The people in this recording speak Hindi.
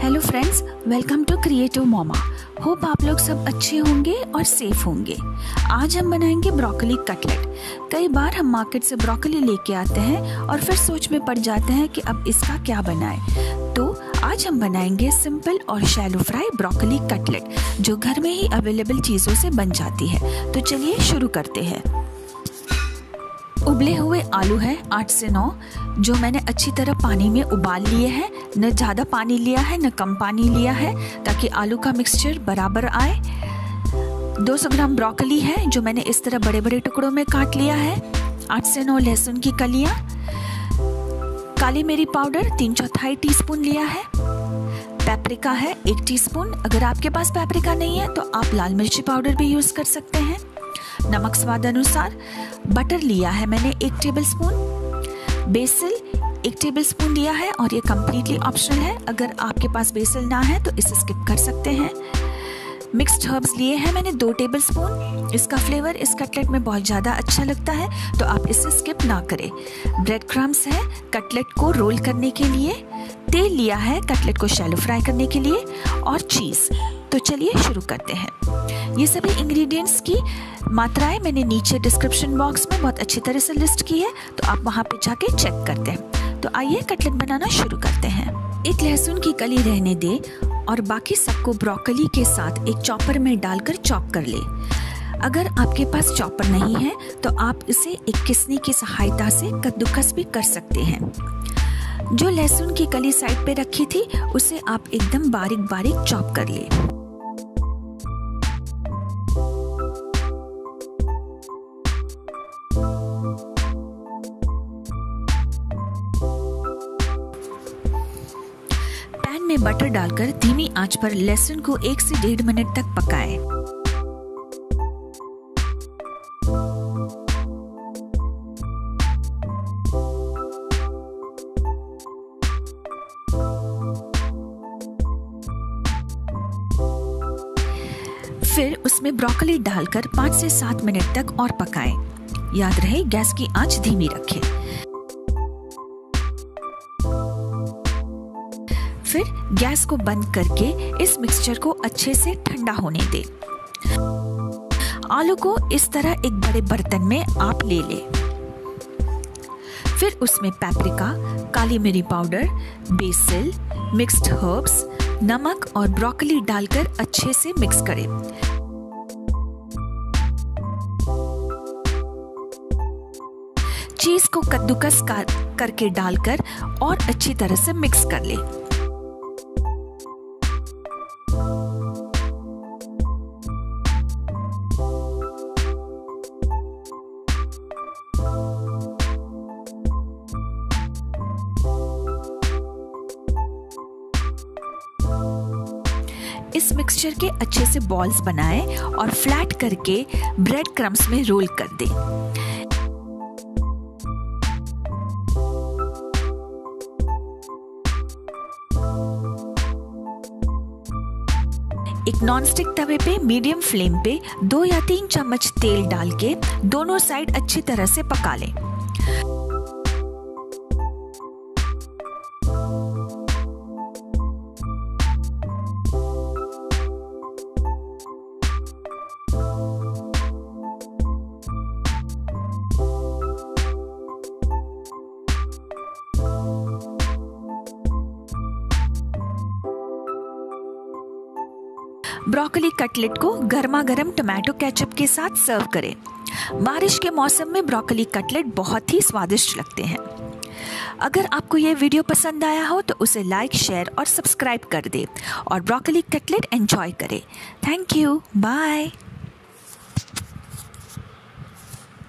Hello friends, welcome to creative Moma. Hope आप लोग सब अच्छे होंगे और सेफ होंगे। आज हम बनाएंगे ब्रोकली कटलेट। कई बार हम मार्केट से ब्रोकली लेके आते हैं और फिर सोच में पड़ जाते हैं कि अब इसका क्या बनाएं। तो आज हम बनाएंगे सिंपल और शैलो फ्राई ब्रोकली कटलेट, जो घर में ही अवेलेबल चीज़ों से बन जाती है। तो चलिए शुरू करते हैं। उबले हुए आलू है 8 से 9, जो मैंने अच्छी तरह पानी में उबाल लिए हैं। न ज़्यादा पानी लिया है न कम पानी लिया है, ताकि आलू का मिक्सचर बराबर आए। 200 ग्राम ब्रोकली है, जो मैंने इस तरह बड़े बड़े टुकड़ों में काट लिया है। 8 से 9 लहसुन की कलियां। काली मिर्च पाउडर 3/4 टीस्पून लिया है। पेपरिका है 1 टीस्पून। अगर आपके पास पेपरिका नहीं है तो आप लाल मिर्ची पाउडर भी यूज़ कर सकते हैं। नमक स्वाद अनुसार। बटर लिया है मैंने 1 टेबलस्पून। बेसिल 1 टेबलस्पून लिया है और ये कम्प्लीटली ऑप्शनल है। अगर आपके पास बेसिल ना है तो इसे स्किप कर सकते हैं। मिक्स्ड हर्ब्स लिए हैं मैंने 2 टेबलस्पून। इसका फ्लेवर इस कटलेट में बहुत ज़्यादा अच्छा लगता है, तो आप इसे स्किप ना करें। ब्रेड क्रम्स है कटलेट को रोल करने के लिए। तेल लिया है कटलेट को शैलो फ्राई करने के लिए, और चीज़। तो चलिए शुरू करते हैं। ये सभी इंग्रेडिएंट्स की मात्राएं मैंने नीचे डिस्क्रिप्शन बॉक्स में बहुत अच्छी तरह से लिस्ट की है, तो आप वहाँ पे जाके चेक करते हैं। तो आइए कटलेट बनाना शुरू करते हैं। एक लहसुन की कली रहने दे और बाकी सबको ब्रोकली के साथ एक चॉपर में डालकर चॉप कर ले। अगर आपके पास चॉपर नहीं है तो आप इसे एक किसनी की सहायता से कद्दूकस भी कर सकते हैं। जो लहसुन की कली साइड पे रखी थी उसे आप एकदम बारीक बारीक चॉप कर ले। पैन में बटर डालकर धीमी आंच पर लहसुन को 1 से 1.5 मिनट तक पकाएं। फिर उसमें ब्रोकली डालकर 5 से 7 मिनट तक और पकाएं। याद रहे गैस की आंच धीमी रखें। फिर गैस को बंद करके इस मिक्सचर को अच्छे से ठंडा होने दें। आलू को इस तरह एक बड़े बर्तन में आप ले लें। फिर उसमें पेपरिका, काली मिर्च पाउडर, बेसिल, मिक्स्ड हर्ब्स, नमक और ब्रोकली डालकर अच्छे से मिक्स करें। चीज को कद्दूकस करके डालकर और अच्छी तरह से मिक्स कर लें। इस मिक्सचर के अच्छे से बॉल्स बनाएं और फ्लैट करके ब्रेड क्रम्स में रोल कर दें। एक नॉनस्टिक तवे पे मीडियम फ्लेम पे 2 या 3 चम्मच तेल डाल के दोनों साइड अच्छी तरह से पका लें। ब्रोकली कटलेट को गर्मा गर्म टमाटो केचप के साथ सर्व करें। बारिश के मौसम में ब्रोकली कटलेट बहुत ही स्वादिष्ट लगते हैं। अगर आपको यह वीडियो पसंद आया हो तो उसे लाइक, शेयर और सब्सक्राइब कर दें और ब्रोकली कटलेट एंजॉय करें। Thank you, bye.